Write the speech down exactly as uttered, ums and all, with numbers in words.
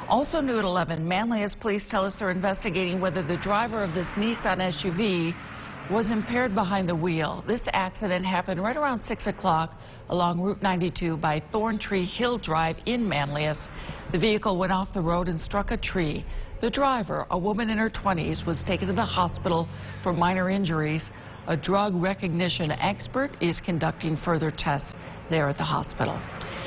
Also new at eleven, Manlius police tell us they're investigating whether the driver of this Nissan S U V was impaired behind the wheel. This accident happened right around six o'clock along Route ninety-two by Thorntree Hill Drive in Manlius. The vehicle went off the road and struck a tree. The driver, a woman in her twenties, was taken to the hospital for minor injuries. A drug recognition expert is conducting further tests there at the hospital.